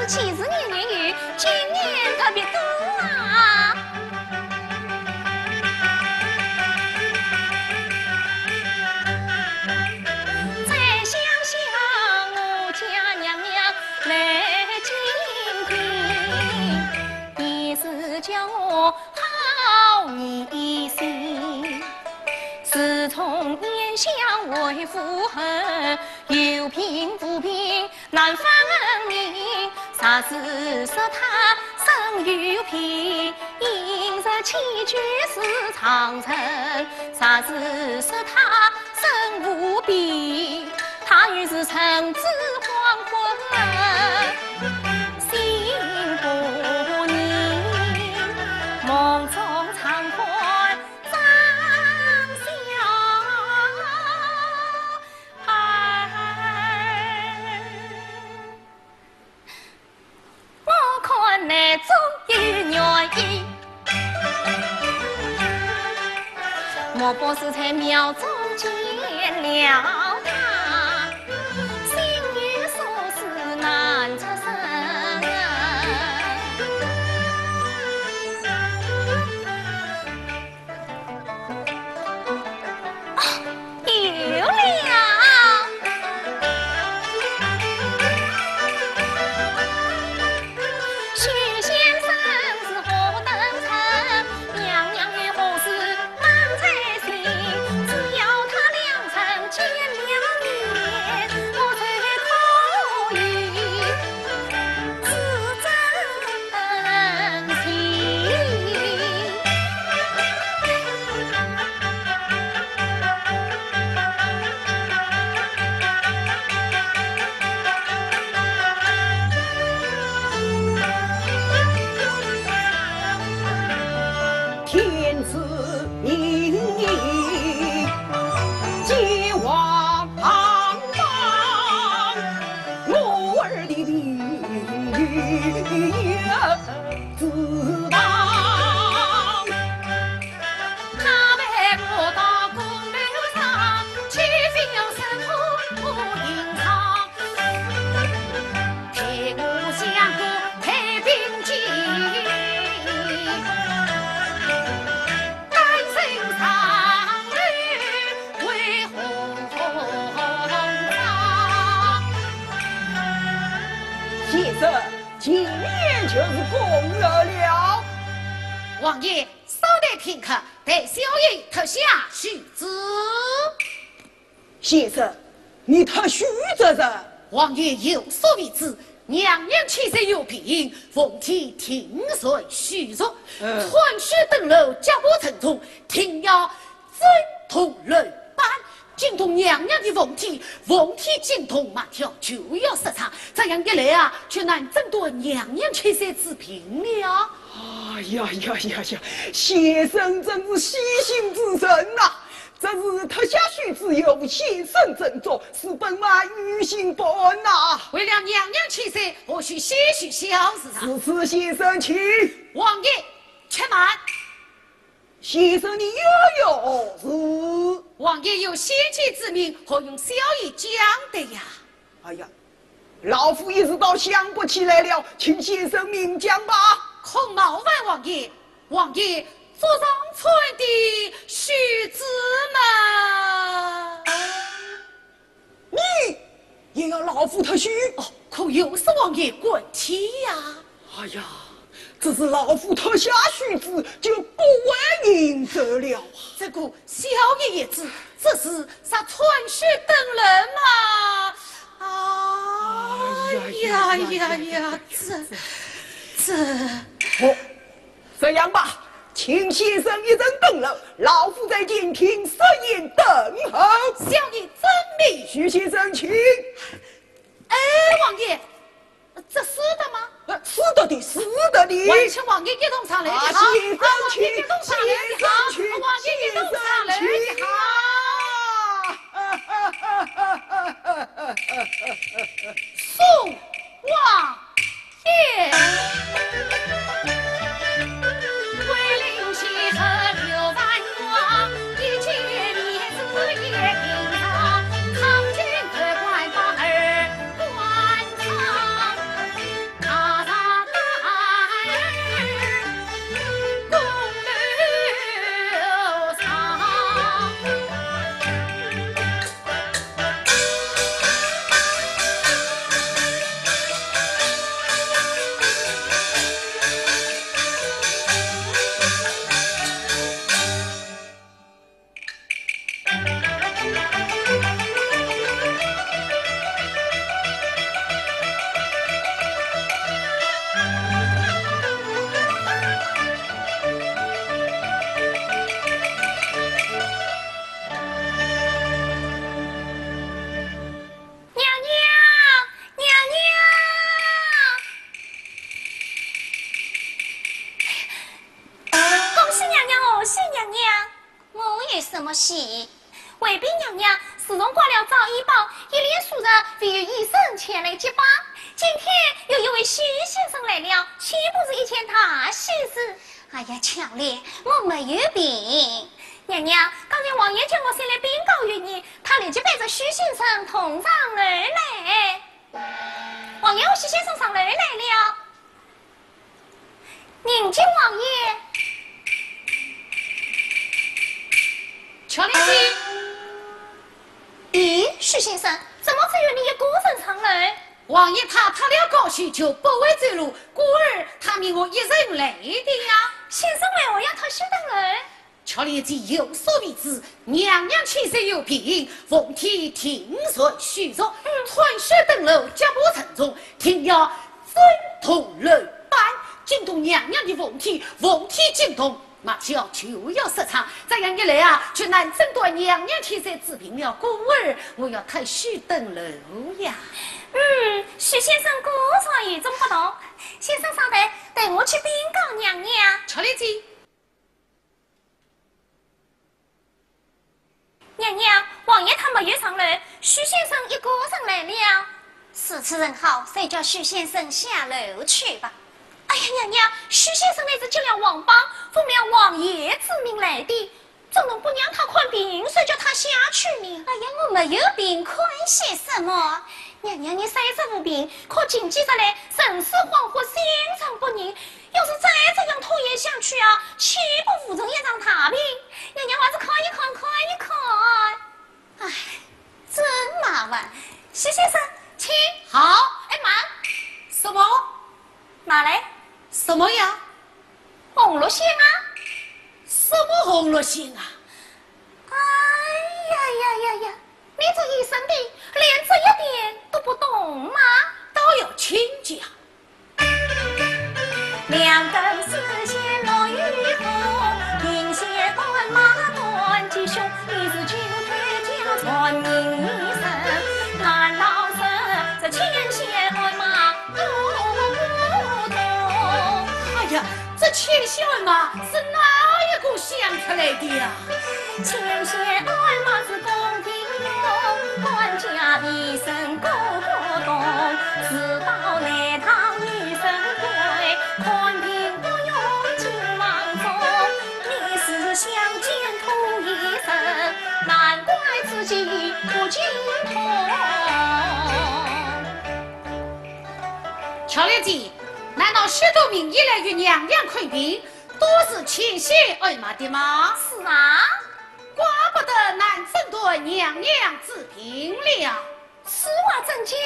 去世年年有，今年特别多啊！再想想我家娘娘来今天，也是叫我好一心。自从念想为父后，有贫无贫难分明。啥时说他生有贫，饮食起居是常成；啥时说他生无病，他原是橙子黄昏。心不宁，梦中常看张小孩，我看内中有原因，莫不是在庙中见了他，心有所思难出声。有了，许先生是何等成，娘娘有何事忙在心，只要他良辰见了面，我才可以自珍心。 天赐明义，皆往忙，我儿的命自当。 他陪我到公路上，去飞要生活不隐藏，陪我相过太平间。 先生，今年就是公热了。 王爷，稍待片刻，待小爷特下许旨。 先生，你特许责任。 王爷有所未知，娘娘气色有病，奉天听随虚弱，传书登楼，脚步沉重，听要真同人班。精通娘娘的凤体，凤体精通马跳就要失常，这样一来啊，却难争夺娘娘气色之平了。 哎呀呀呀呀！先生真是细心之人呐、这是特下须知有先生斟酌，是本王于心不安呐、 为了娘娘气色，或许些许小事上。 此先生请。 王爷，且慢。 先生你又有事？ 王爷有先见之明，何用小爷讲的呀？ 哎呀，老夫一时倒想不起来了，请先生明讲吧。 恐冒犯王爷，王爷桌上传的须知们， 你也要老夫特许？ 哦，可又是王爷滚题呀！ 哎呀，这是老夫特下须知，就不为应责了啊！ 这个小爷也知，这是啥传书等人嘛？ 这样吧，请先生一人登楼，老夫在前厅设宴等候。 小爷遵命。 徐先生，请。 哎，王爷，这是的吗？ 是的，是的。 还请王爷一同上来的好。 先生请， 一同上来的好。王爷一同上来的好。宋王爷。 么喜？卫兵娘娘自从挂了早医包，一连数日未有医生前来接报。今天有一位徐先生来了，岂不是一件大喜事？哎呀，巧了，我没有病。娘娘，刚才王爷叫我先来禀告于你，他立即带着徐先生同上而来。王爷和徐先生上楼来了，迎接王爷。 乔连基， 咦，徐先生，怎么只有你一个人上楼？ 王爷他了高兴，就不会走路，故而他命我一人来的呀。 先生为何要他先登楼？ 乔连基有所未知，娘娘气色有病，凤体听说虚弱，传血登楼，脚步沉重，听要尊同楼班，惊动娘娘的凤体惊动。马小就要失常，这样一来啊，却难针对娘娘气色治病了。故而我要太虚登楼呀。 徐先生果然与众不同。先生稍等，带我去禀告娘娘。 乔连基， 娘娘，王爷他没有上楼，徐先生一个人来了。是此人好，谁叫徐先生下楼去吧。哎呀，娘娘，徐先生乃是进了王邦，奉了王爷之命来的，怎能不让他看病，谁叫他下去呢？哎呀，我没有病，看些什么？娘娘，你虽是无病，可经济上来神思恍惚，心神不宁。要是再这样拖延下去啊，岂不无成一场大病？娘娘还是看一看，看一看。哎，真麻烦。徐先生，请。 好。 哎妈， 什么？ 哪来？ 什么呀？ 红绿线啊？ 什么红绿线啊？ 哎呀呀呀呀！你这一生的连这一点都不懂吗？ 倒要请讲。 两根丝线落雨后，银线断马断吉凶，你是九腿家传名一生，难道是这牵线鞍马都不懂？ 哎呀，这牵线鞍马是哪一个想出来的呀？ 牵线鞍马是公平用，官家一生个个懂，直到来堂女神归，宽平不用金王中。你是相见图一生，难怪自己不精通。 乔连基，难道许多名医来与娘娘看病，都是牵线鞍马的吗？ 是啊。 怪不得难针对娘娘治病了。 此话怎讲？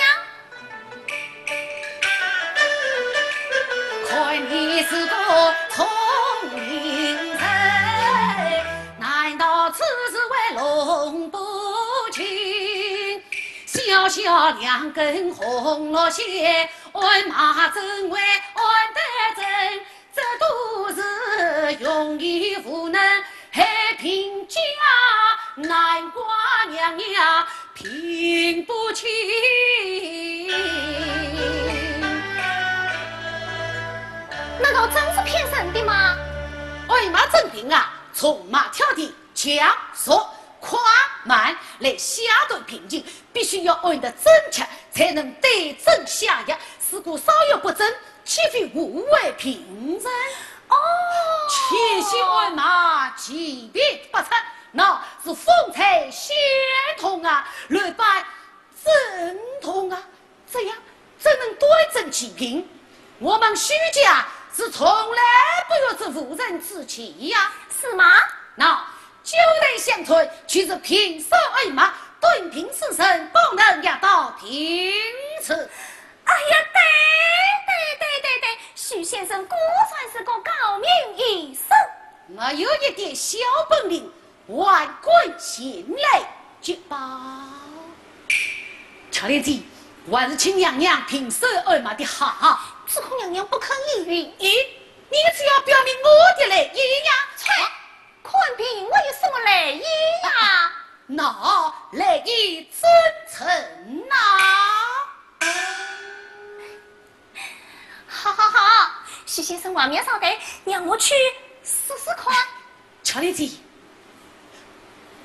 看你是个聪明人，难道此事为龙不清？小小两根红罗线，鞍马怎为鞍得正？这都是用意无能。害贫家，难怪娘娘评不清。 难道真是骗人的吗？ 鞍马正病啊，从马跳地，强速快慢来下段平静，必须要按得正确，才能对症下药。如果稍有不正，岂非无违平人？ 哦， 牵线鞍马，级别不差，那是风采相同啊，来拜正统啊，这样怎能对症起平？我们徐家是从来不有这妇人之气呀， 是吗？ 那九代相传，却是平手鞍马，顿平死神，不能压到平此。 哎呀，对，徐先生果然是个高明医生。 我有一点小本领，万贯前来绝报。乔连基，还是请娘娘平手鞍马的好。 只恐娘娘不肯依允。 咦，你只要表明我的来意呀？ 看病我有什么来意呀？ 那来意真诚呐！ 好，徐先生，外面稍等，让我去试试看。 乔连基，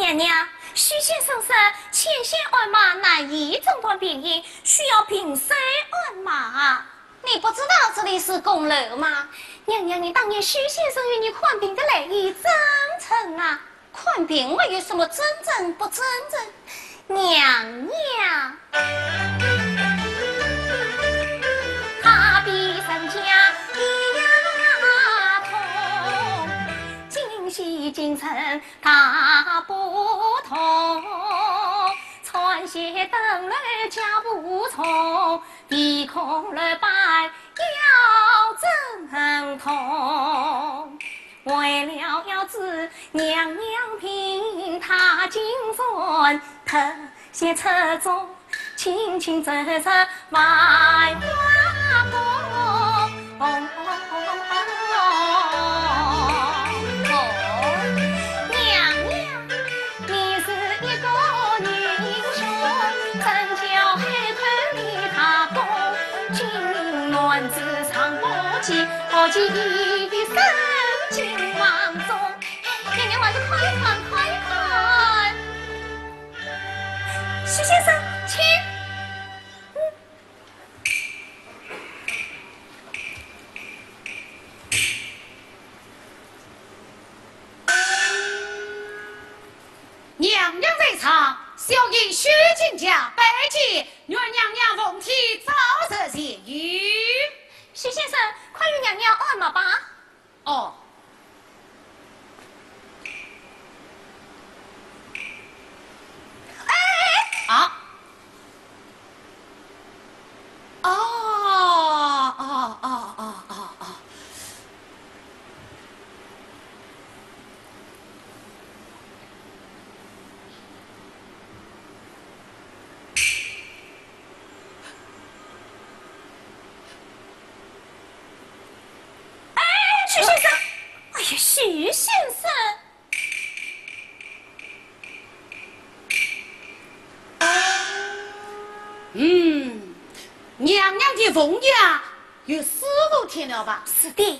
娘娘，许先生说前线鞍马难以诊断病因，需要平身鞍马。你不知道这里是宫楼吗？娘娘，你当年许先生与你看病的来意真诚啊！看病我有什么真正不真正？娘娘，他比人家一通，今夕今晨大不同。穿鞋登楼脚步重，鼻孔了白要正痛。为了要知娘娘病他精神，特写册中清清楚楚万花宫。娘娘，你是一个女英雄，真叫海豚比他公。金銮子长不起，何其一的生情望中。娘娘，我去看一看，看一看。徐先生，请。 娘娘在场，小爷薛金家拜见原娘娘奉替早设谢语。 徐先生，快与娘娘按马吧。 哦。 哎！ 啊！哦！ 徐先生，哎呀，徐先生， 娘娘的凤牙有15天了吧？ 是的。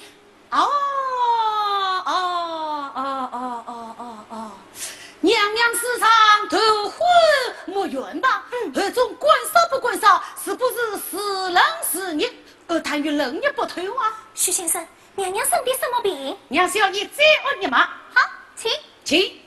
娘娘时常头昏目眩吧？这种管少不管少，是不是时冷时热，而谈于冷热不透啊？ 徐先生，娘娘生的什么病？ 让小爷再问你嘛。 好，请。 请。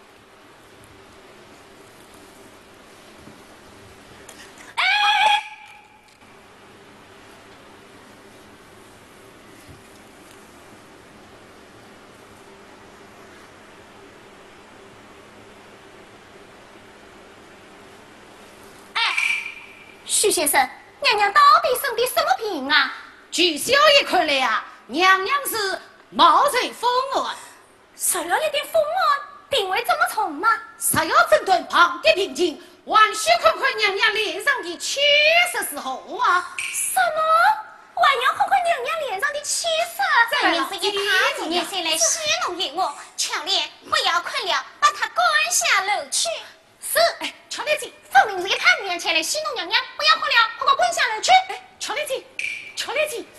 徐先生，娘娘到底生的什么病啊？ 据小爷看来啊，娘娘是冒吹风寒， 受了一点风寒，病为这么重吗？ 才要诊断旁的病情，还需看看娘娘脸上的气色时候啊。 什么？还要看看娘娘脸上的气色？ 分明是以他的眼神来戏弄于我。巧莲，不要困了，把他赶下楼去。 是。 巧莲姐， 分明是以他的眼前来戏弄娘娘，不要喝了，快快滚下楼去。 巧莲姐，巧莲姐，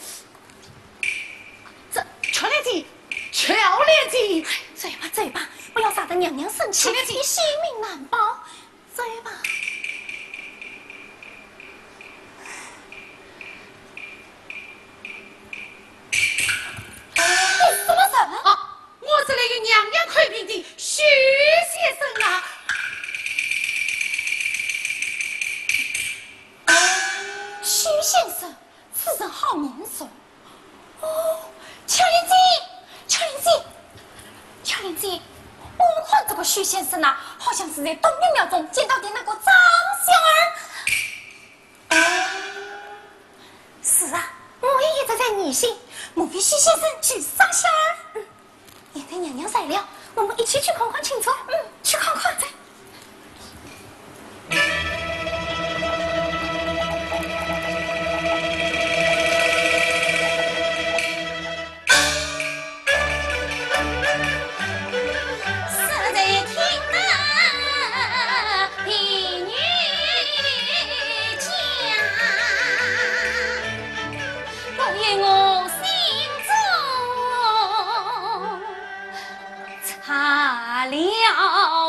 巧莲姐，巧莲姐， 走吧走吧，不要杀得娘娘生气，你性命难保。走吧。什么事啊？我是来与娘娘看病的徐先生啊。 徐先生，此人好面熟。哦，巧莲姐，巧莲姐，巧莲姐，我看这个徐先生啊，好像是在东陵庙中见到的那个张香儿。是啊，我也一直在疑心，莫非徐先生去张香儿？现在娘娘来了，我们一起去看看清楚。去看看再。了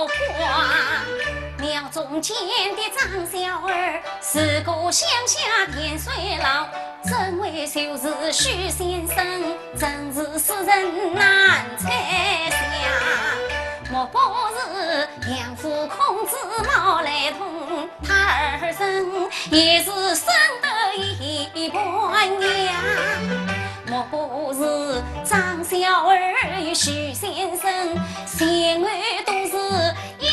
前的张小儿，自古乡下点水牢，真为修士许先生，真是世人难猜想。莫不是养父孔子毛来同，他儿身也是生得一般样。莫不是张小儿与许先生，先后都是应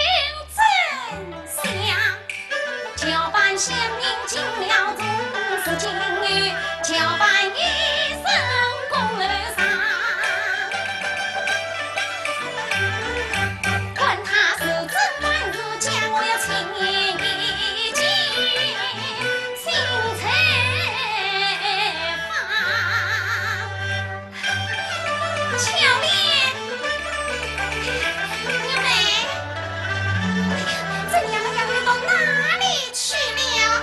真相。交办乡民进了宗是今日，交办一生功而上。管他是真乱是假，我要亲眼一见，心才放。巧莲，娘妹，这娘们娘到哪里去了？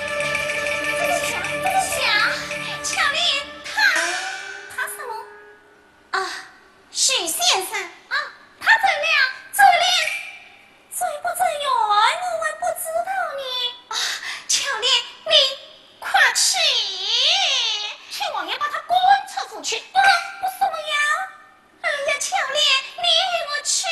这个想，巧莲，他什么？啊，许先生啊，他怎了？走了，走不走远？我还不知道呢。啊，巧莲，你快去，请王爷把他赶出府去。不什么呀？哎呀，巧莲，你与我去。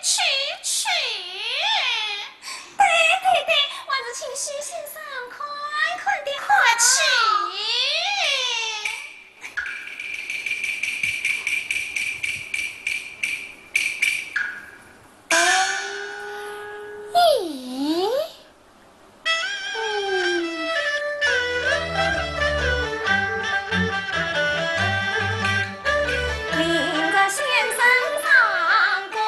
对，我是请许先生快点快去。咦？领着先生上宫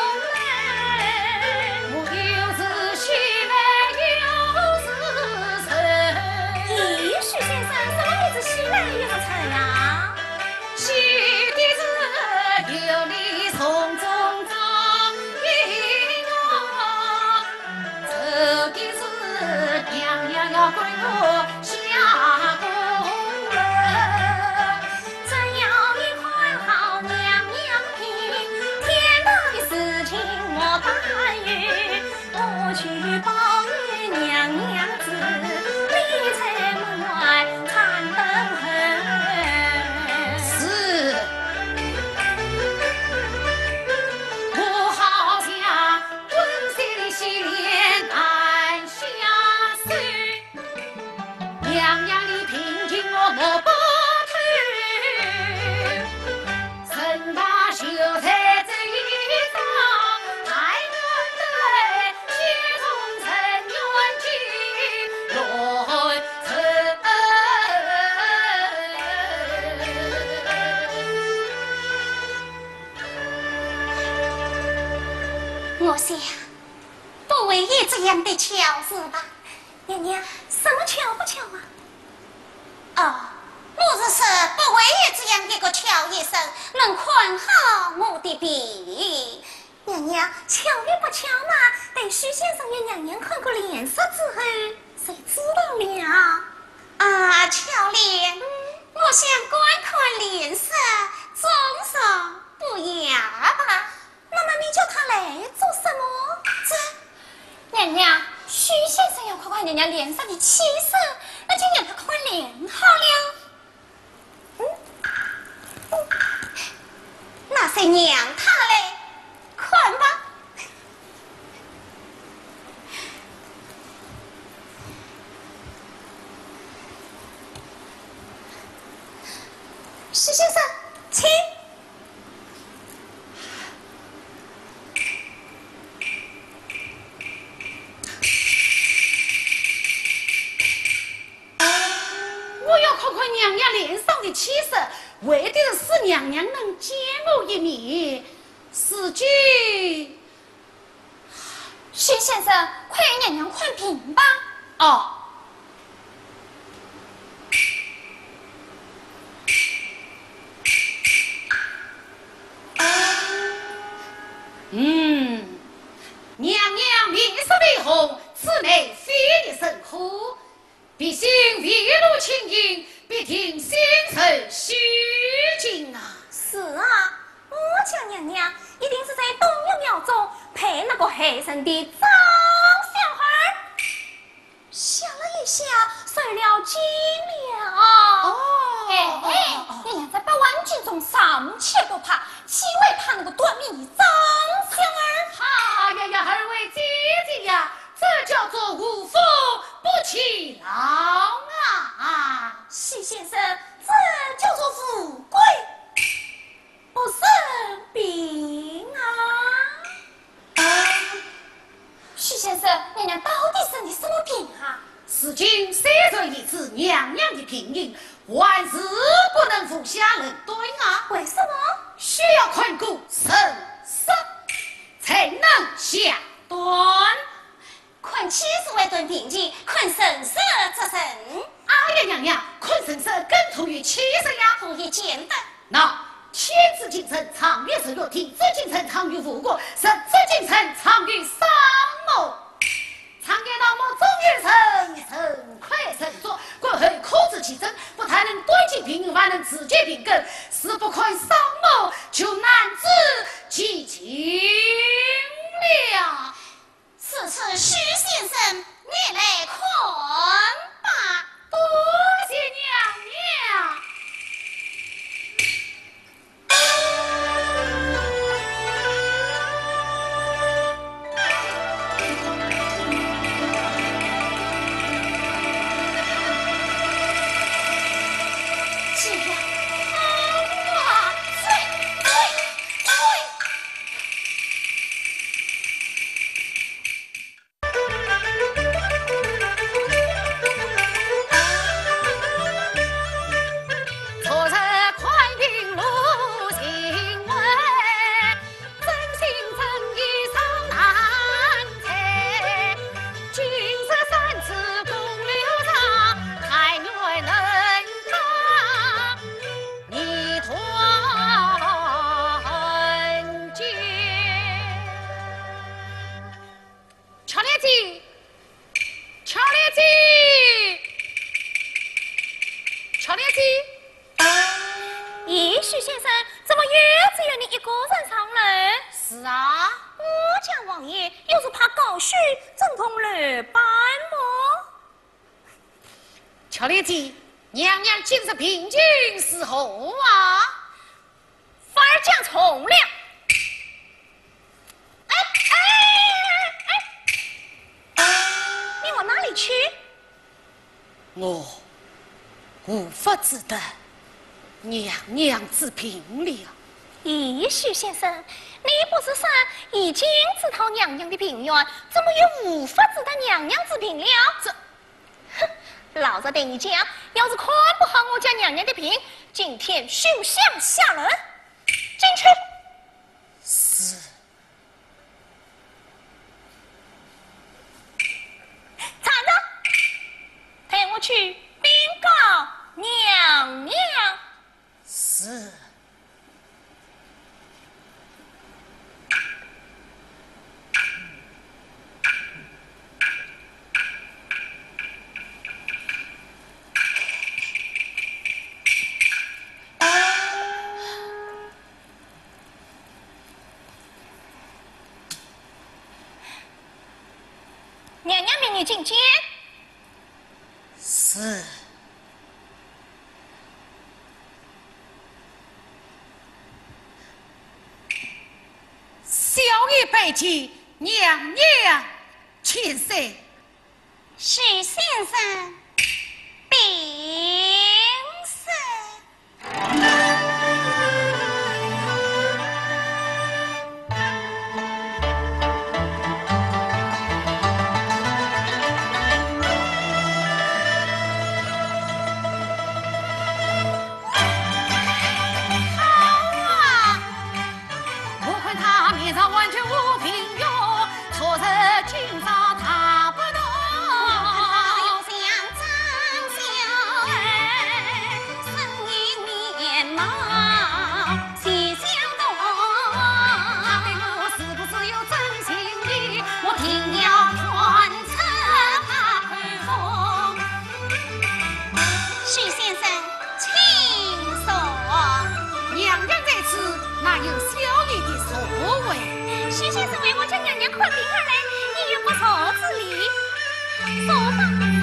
来，我又是喜来又是愁。咦，许先生，什么日子喜来又是愁呀？喜的是有你从中找一我，愁的是娘娘要归我下宫了。只要你宽好娘娘听，天大的事情莫干预，我去报与娘娘知，你在门外参等候。 是，我好像温馨的洗脸难下水，娘娘你平静我莫不退，陈大秀才这一招，还能对血中尘缘记落尘。 我想，不会也这样的巧事吧？娘娘，什么巧不巧啊？哦，我是说，不会也这样一个巧医生能宽好我的病。娘娘，巧与不巧嘛，等许先生与娘娘看过脸色之后，谁知道了？啊，巧莲，我想观看脸色，总少不雅吧？那么你叫他来做什么？娘娘，许先生要看看娘娘脸上的气色，那就让他看脸好了。那谁让他来看吧。许先生，请。 我要看看娘娘脸上的气色，为的是使娘娘能见我一面。此举， 许先生，快与娘娘看病吧。 哦。娘娘面色微红，此内非你甚苦。必心一路清净，必听先生虚惊啊！ 是啊，我家娘娘一定是在东岳庙中陪那个黑神的张小孩想了一下，遂了计了。娘娘在百万军中尚且不怕，岂为怕那个短命的张香儿？ 二位姐姐呀，这叫做无福不起劳啊！ 许先生，这叫做富贵不生病啊！许先生，娘娘到底生的什么病啊？ 此经写着一字娘娘的病因，万事不能服下人对啊！ 为什么？ 需要困骨神色，才能下断。 困气是为顿病疾，困神色则神。 娘娘，困神色更同于气色呀， 同一简单。 那天子精神藏于神若体，子精神藏于复国，神子精神藏于三谋。常言道：“莫终日神，神快神作。”过后口之其真，不但能对治病，还能自解病根。事不亏三谋，就难知其情了。 此次许先生，你来困吧。 多谢娘娘。乔烈姬，娘娘今日平静伺候啊， 反而讲从了。你往哪里去？ 我无法自得，娘娘之病了。 咦，许先生，你不是说已经知道娘娘的病源，怎么又无法知道娘娘之病了？这，哼！老子对你讲，要是看不好我家娘娘的病，今天休想下人。进去。 是。 站着，陪我去禀告娘娘。 是。 娘娘命你进见。 是。小爷拜见娘娘千岁。 许先生，禀身。 许先生为我家娘娘困病而来，你又不说之理，说吧。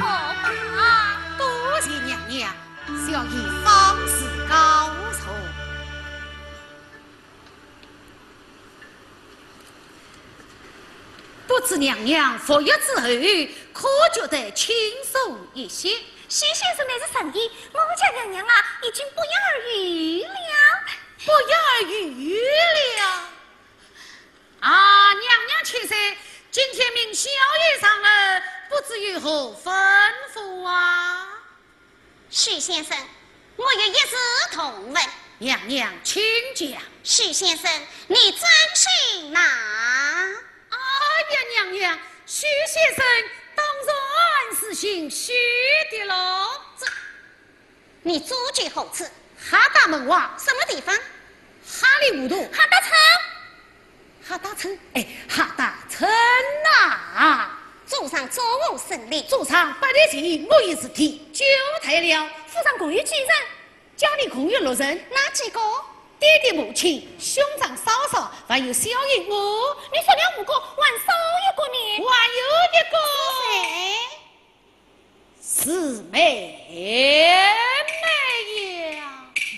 娘娘服药之后，可觉得轻松一些。 徐先生乃是神医，我家娘娘啊，已经不药而愈了。 不药而愈了。啊，娘娘妾身今天命小爷上了，不知有何吩咐啊？ 徐先生，我有一事同问。 娘娘，请讲。 徐先生，你专姓哪？ 哎呀，娘娘，徐先生当然是姓徐的喽。 你住居何处？ 哈大门外。 什么地方？ 哈里糊涂。 哈大城。 哈大城，哎，哈大城呐！ 主上作务顺利。 主上8年前我已是提就退了。 府上共有几人？ 家里共有6人。 哪几个？ 爹爹母亲、兄长嫂嫂，还有小爷我。 你说了5个，还少一个呢？ 还有一个。是妹妹呀！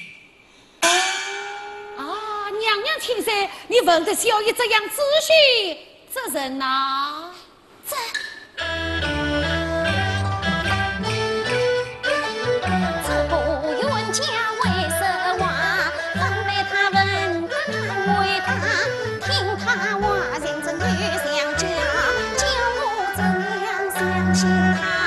啊，娘娘请噻，你问的小爷这样仔细，这人呐？ 这不冤家为什话？方为他问他回答，听他话认真与相交，叫我怎样相信他？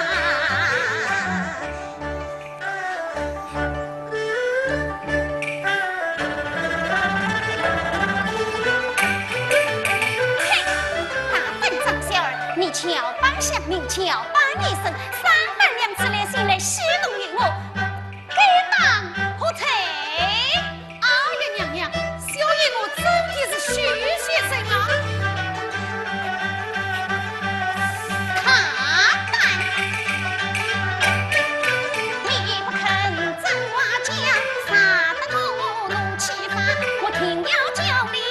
你瞧帮向你瞧帮一声，300两之来信来戏弄于我，该当何罪？ 哎呀，娘娘，小爷我真的是徐先生啊！ 他当你不肯真话讲，杀得我怒气发，我定要教你。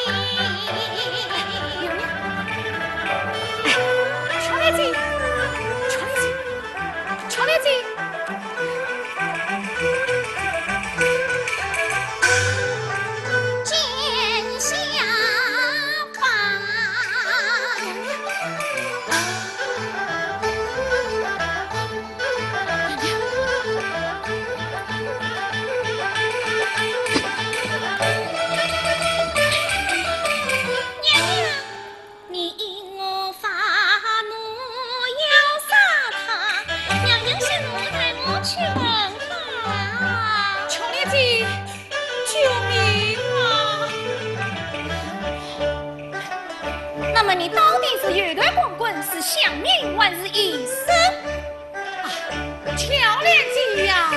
乔丽姐， 见下吧。娘娘，你因我发怒要杀他，娘娘息怒带我去问他。 乔丽姐，救命啊！ 那么你到底是有段光棍，是想命还是一生？ 乔丽姐呀，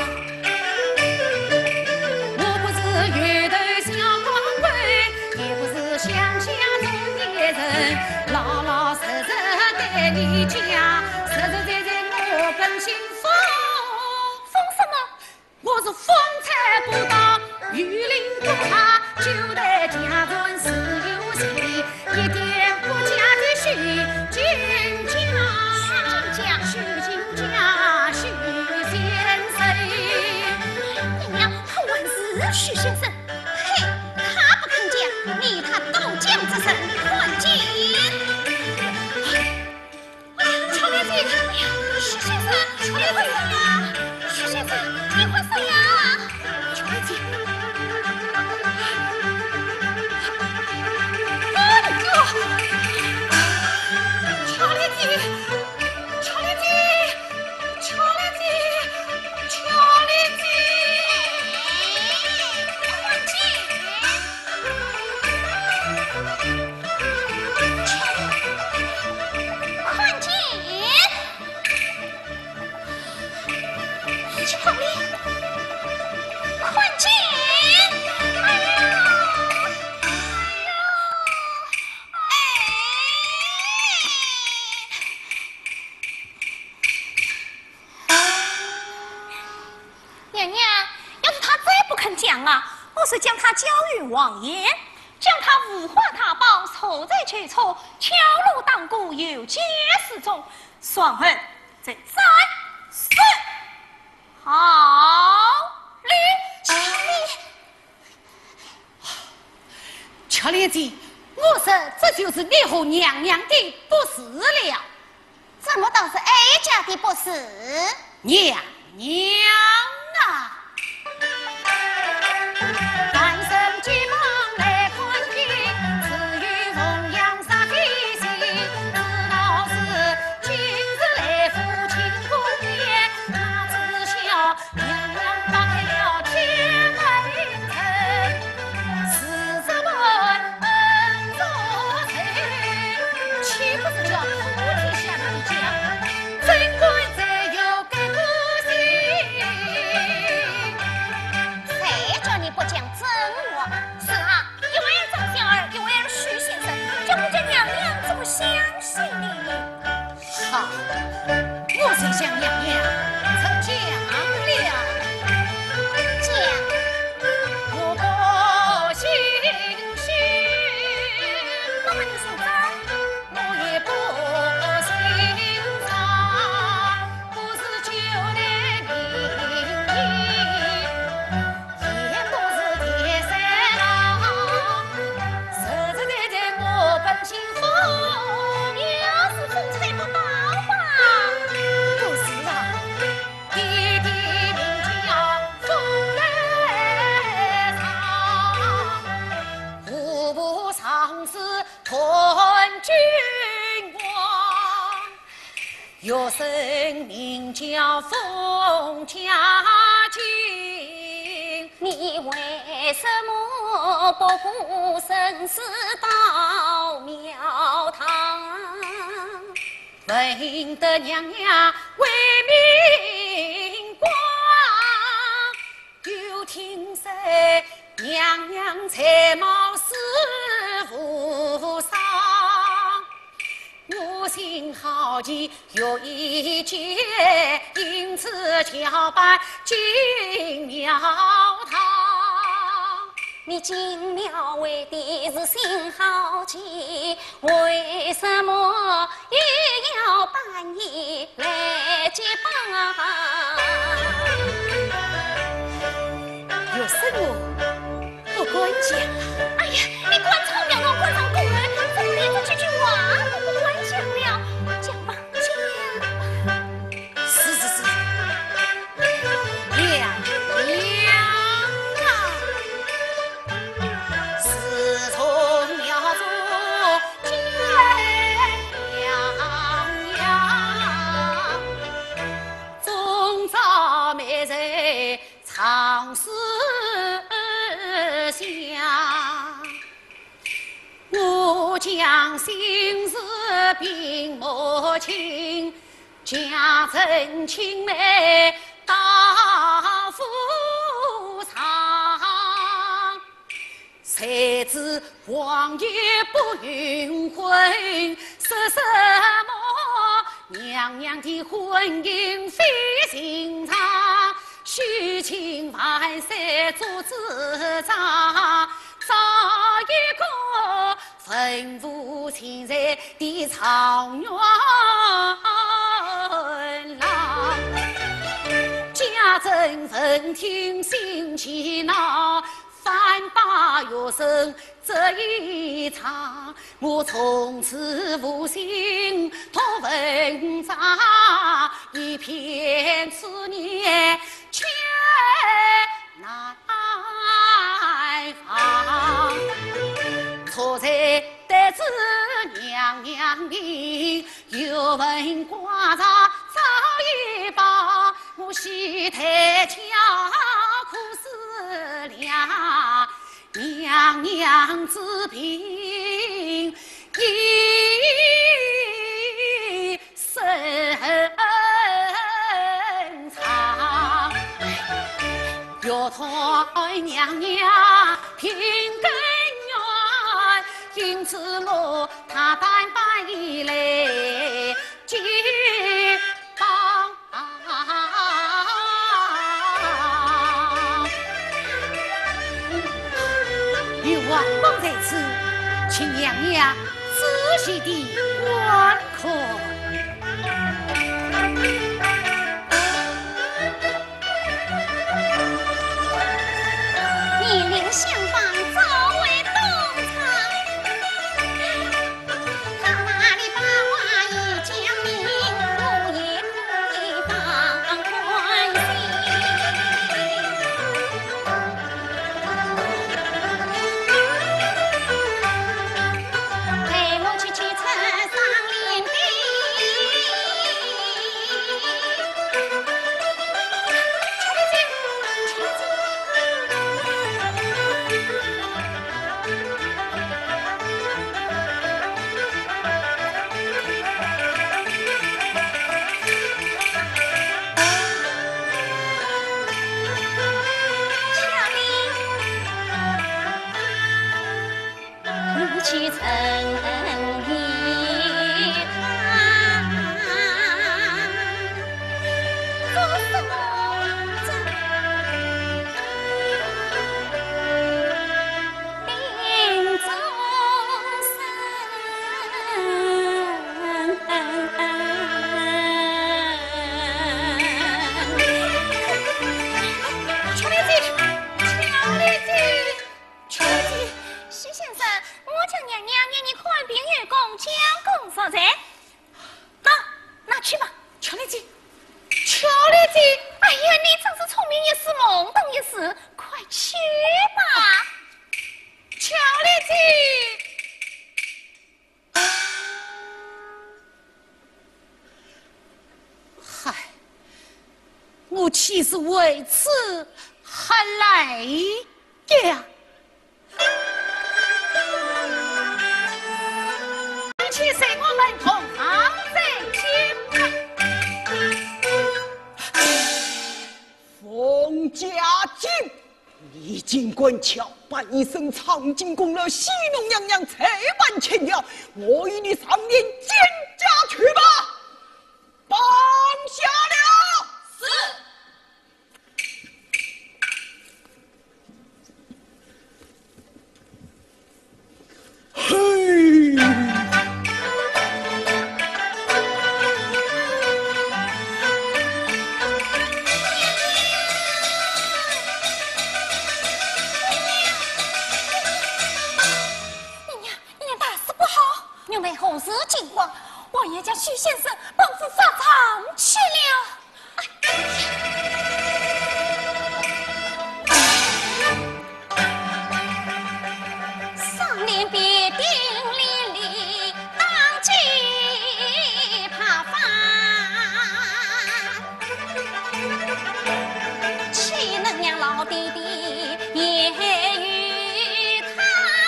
我不是月头小光棍，也不是乡下中的人，老老实实待你家，实实在在我本姓封。 封什么？ 我是风采不到，雨淋不怕，就得家中是有戏，一点不假的徐君家，徐君家，徐先生。 娘娘，他问是徐先生，嘿，他不肯讲，你他都讲之声，换进。 乔丽姐， 徐先生，你快说呀！徐先生，你快说呀！ 乔丽姐，乔丽姐，乔丽姐，乔丽姐，乔丽姐。 换进。换进。乔丽，换进。哎呦！ 娘娘，要是他再不肯讲啊，我是将他交于王爷，将他无话大宝，错罪去错，敲锣打鼓，有皆示众，双恨这再是好礼。 乔丽姐，我说这就是你和娘娘的不是了。 怎么倒是 A 家的不是？ 娘娘啊！ 单身急忙来看病，只与凤阳杀的心，知道是今日来赴庆功宴，哪知晓娘娘打开了天门城，是什么恩作成？岂不是叫普天下人讲，贞观才有该不信？ 谁叫你不讲真话？ 是啊，一位张小儿，一位徐先生，叫不叫娘娘怎么相信你？ 好，我谁向娘娘曾讲了。 讲， 我不信邪， 那么你姓张？ 我也不姓张，不是旧来名义，也不是铁三郎，实实在在我本姓冯，要是风吹不到吧？ 不是啊， 弟弟名叫风来长，户部尚书屯君王，有声名叫风家金。你为什么不顾生死到庙堂？闻得娘娘为民光，又听说娘娘才貌似无伤，我心好奇有一结，因此敲拜进庙堂。你进庙为的是心好奇，为什么也要半夜来接帮？ 有什么不管讲？ 哎呀，你管草庙我管上宫门，怎么连这几句话都不管讲了？讲吧，讲。 是，娘娘啊！ 自从庙中见娘娘，终朝美人常思想。我将心事并莫轻，家珍青梅到府上。谁知王爷不允婚，说什么娘娘的婚姻非寻常，许亲万岁做主张，找一个吩咐现在的常元郎。家珍闻听心气恼，反把药生这一场，我从此无心托文章，一片思念却难放。错在得知娘娘的有闻挂上早已报，我西台桥苦思量，娘娘之病已深藏，要托娘娘平根源，因此我他单半以来接帮。王公在此，请娘娘仔细地观看。 你领相房早为洞察， 我岂是为此还来呀？其实我们同行在先。 冯家进，你尽管翘办一声长进宫了，喜怒娘娘才办前了，我与你上面见驾去吧。绑下了。 是。 嘿， 娘大事不好，娘为后事惊慌，王爷将徐先生绑赴法场去了。上联必定哩哩当即怕法，岂能让老弟弟也与他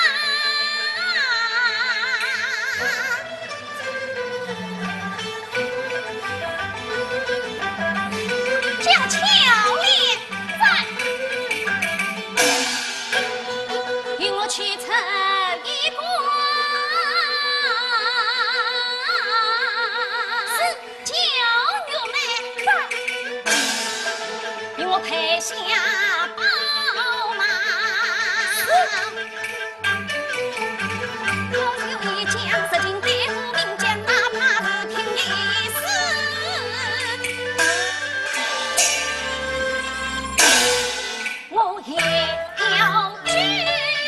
将巧莲在引我去成一国，是娇女们在引我陪下宝马，要有一将色尽地府民间，哪怕是听一死，我也要去。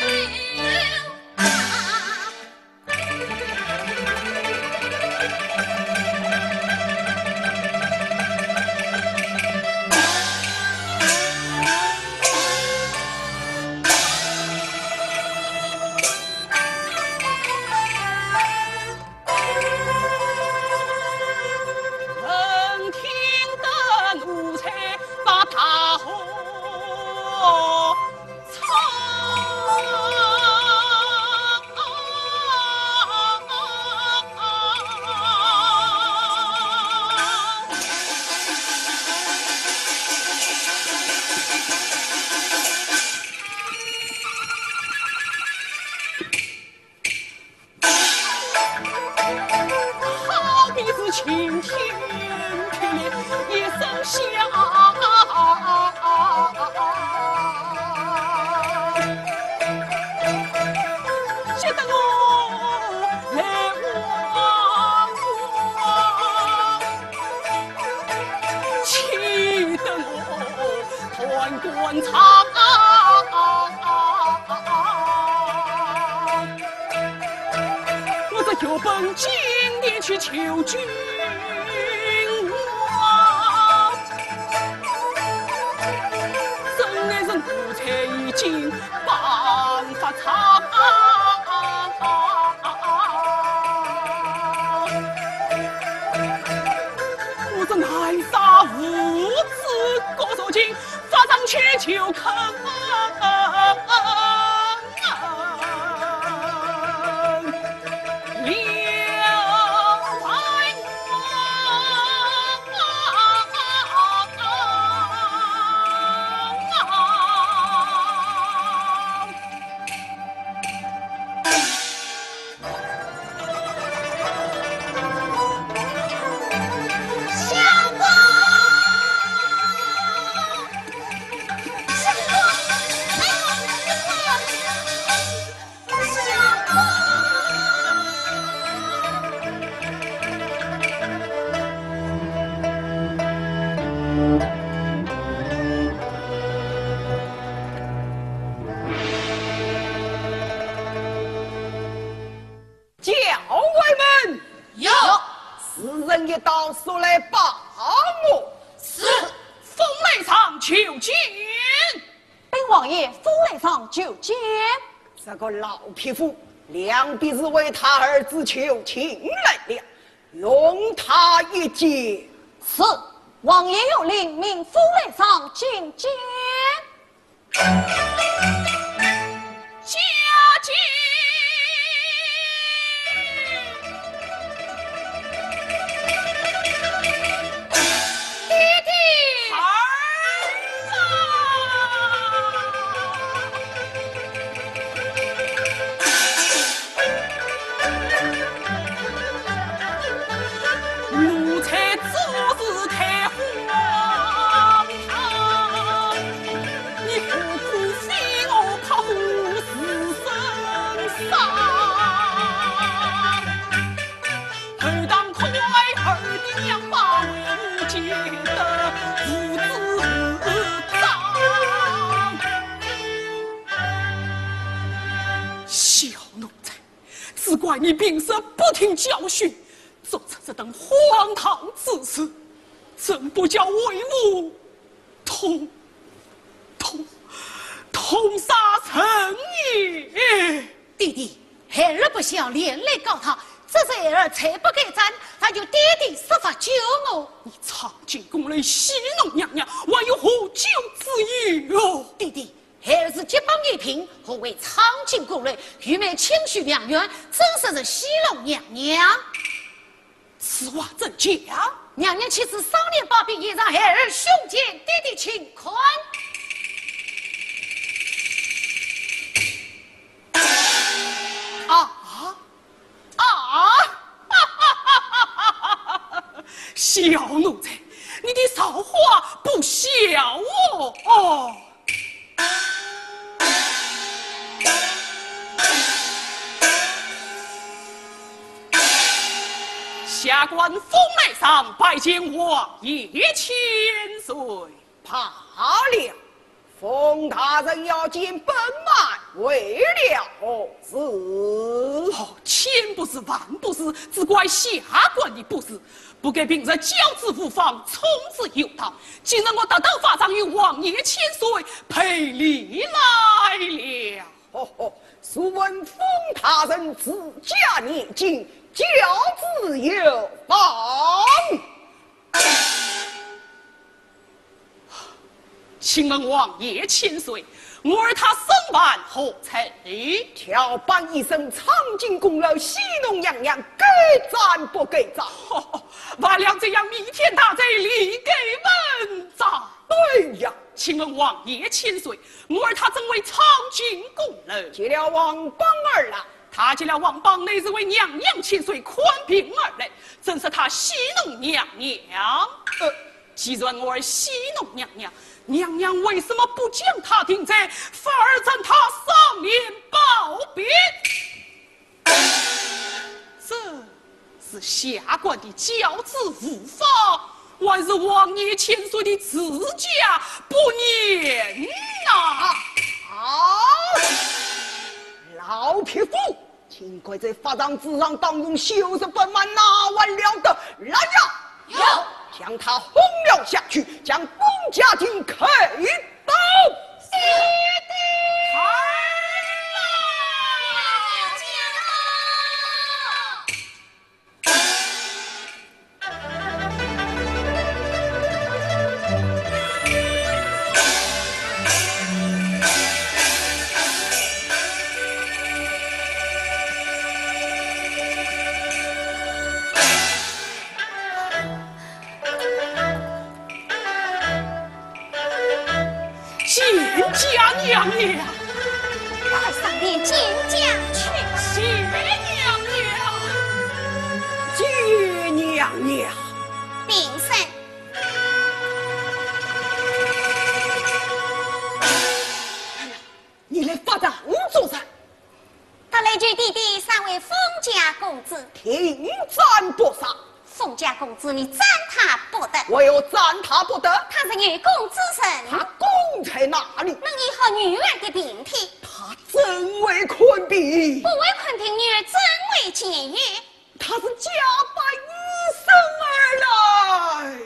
晴天霹雳一声响，吓得我来望我，气得我潼关长。我这就奔京里去求君王，真乃是奴才已经办法长，我这南沙无知郭守敬法上去求坑。 教尉们， 有四人一道，速来报我。 是风雷上求见。 本王爷风雷上就见。 这个老匹夫，两必是为他儿子求情来了，容他一见。 是，王爷有令，命风雷上觐见。 家见。 只怪你平时不听教训，做出这等荒唐之事，真不叫为吾痛杀臣也。 弟弟，孩儿不想连累告他，这是儿才不该斩，他就爹地设法救我。 你苍井宫内戏弄娘娘，还有何救之意哦？ 弟弟，孩儿是结帮一品，何为苍井宫内愚昧谦虚良缘，真是戏弄娘娘。 此话怎讲？ 娘娘岂是少年暴毙，也让孩儿胸见爹地请宽。 小奴才，你的骚话不小哦！下官风来上拜见王爷千岁。 怕了，冯大人要见本满，为了何事？ 哦，千不是万不是，只怪下官的不是。不给平日教子无方，从此有道。今日我得到法上与王爷千岁赔礼来了。 哦，素闻冯大人自家年轻，教子有方。 请问王爷千岁，我儿他身患何罪？ 挑办一声苍井宫楼戏弄娘娘，该斩不该斩？ 完了这样弥天大罪，理给问斩。 对呀， 请问王爷千岁，我儿他怎为苍井宫楼结了王帮而来？ 他结了王帮，乃是为娘娘千岁宽平而来，正是他戏弄娘娘。既然我儿戏弄娘娘，娘娘为什么不将他定罪，反而将他上脸暴毙？这是下官的教子无方，还是王爷千岁的自家不严呐？ 老匹夫，请快在法场之上当用袖子本满，哪完了得？来呀！ 有。 将他轰了下去，将公家庭开刀。 爹地见家娘娘， 快上殿见驾去。 谢娘娘， 谢娘娘。 禀圣， 你来法场做啥？ 他来救弟弟三位封家公子， 停战不杀。 封家公子，你斩他不得。 我又赞他不得。 他是女公之身， 他功在哪里？ 能医好女儿的病体。 他怎为坤病？ 不为坤平女儿，怎为监狱？ 他是假扮医生而来。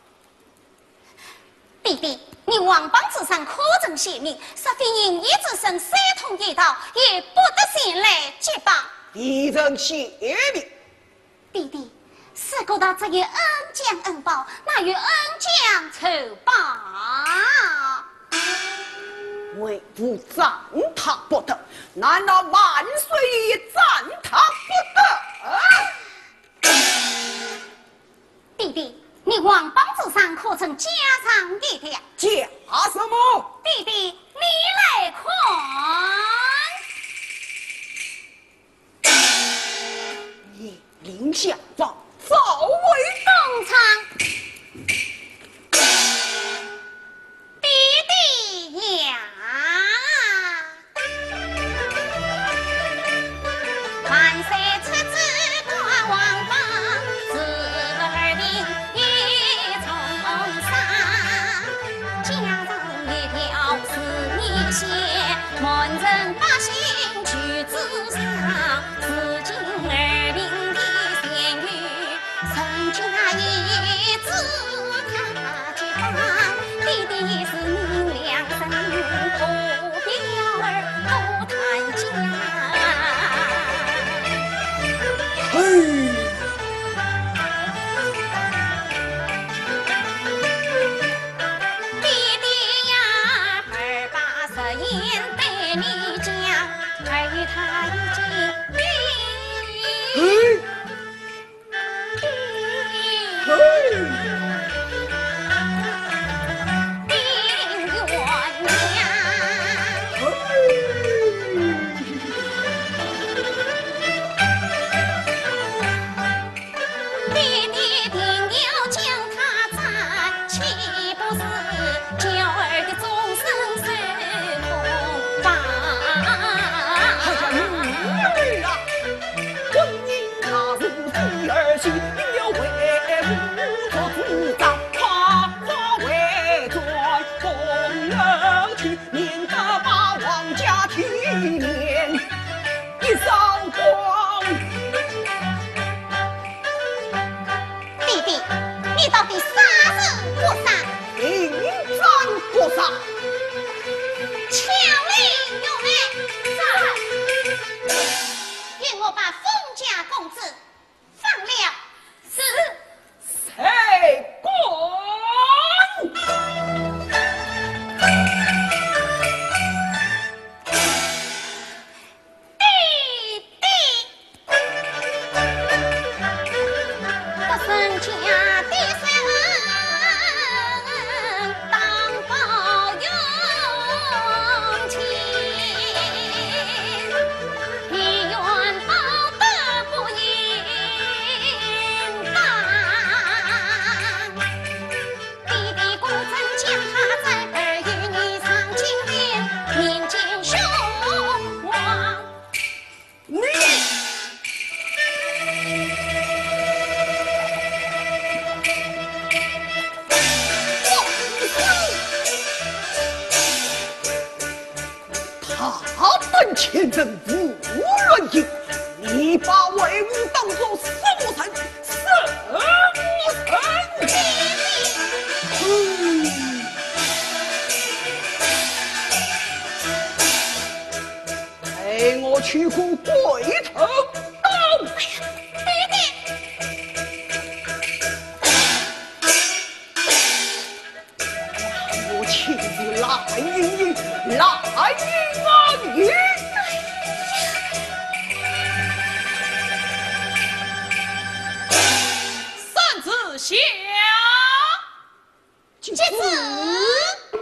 弟弟，你王邦之上可曾写明，说非因一之身三通一道，也不得前来接棒。 一人写明。 弟弟，事过到这于恩将恩报，那与恩将仇报。 为父赞他不得，难道万岁也赞他不得？ 弟弟，你王邦之上可曾加上一条？ 加什么？ 弟弟，你来看。 你林相房早为东厂，弟弟呀，万岁出旨挂王邦，自儿兵一重赏，加上一条是你写，门人百姓去自赏，此今儿兵的贤语，神家一字他接棒，弟弟是明良神，不必了儿不谈家。 嘿， 弟弟呀，二把十言对你讲，而他已经嘿，嘿。 定元娘。弟弟定要将他斩，岂不是娇儿的终身受痛罚？ 他叫女儿啊，婚姻他如第二媳，要为母做主张，花花为尊，风人去，免得把王家体面一扫光。 弟弟，你到底杀人不杀？ 应斩不杀。 巧令有令，在。愿我把封家公子放了。是。 谁管？ 弟弟，得生家的三恩，当报用情，一愿报得不应当。弟弟公曾将他在儿与你藏金殿，面见兄王。 你他本前人无论意，你把为吾当作什么神？什么神？陪我去过鬼头刀。 弟弟， 我亲自来迎，来迎啊你！ 三子下。 接接子。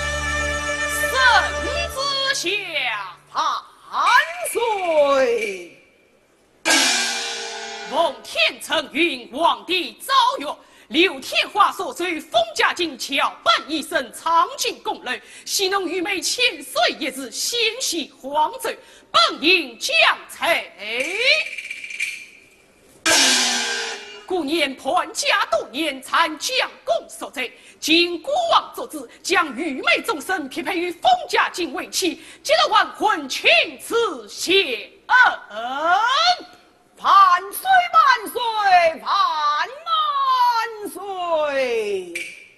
圣子下。 万岁！ 奉天承运，皇帝诏曰：刘天华所随封家境桥办一生苍劲功累，岂能愚昧千岁一日先系皇罪，本应降罪。故年潘家多年参将功所罪，今国王作之，将愚昧众生匹配于封家境为妻，皆得万婚请赐谢恩。 万岁万岁万岁！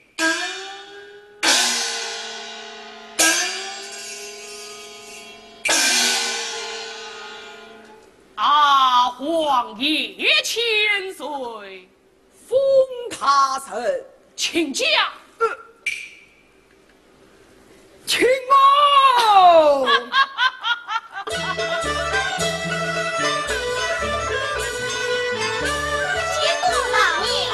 啊，皇爷千岁， 封他臣请假。 请哦！ 监督老爷，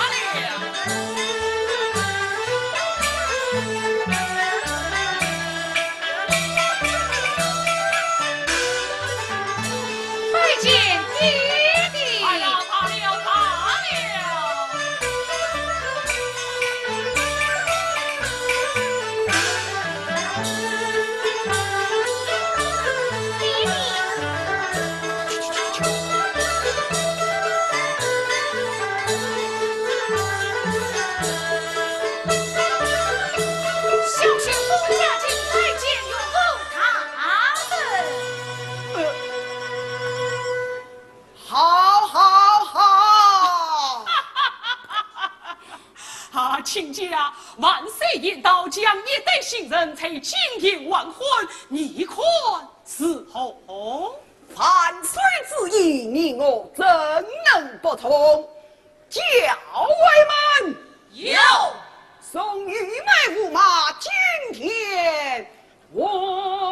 拜见爹爹。 罢了罢了罢了！ 小婿封家境拜见有后堂子。 好好好！ 啊，亲家，万岁言道，将一代新人才金银完婚，你看是否？ 万岁之意，你我怎能不从？教尉们， 有送玉梅驸马今天我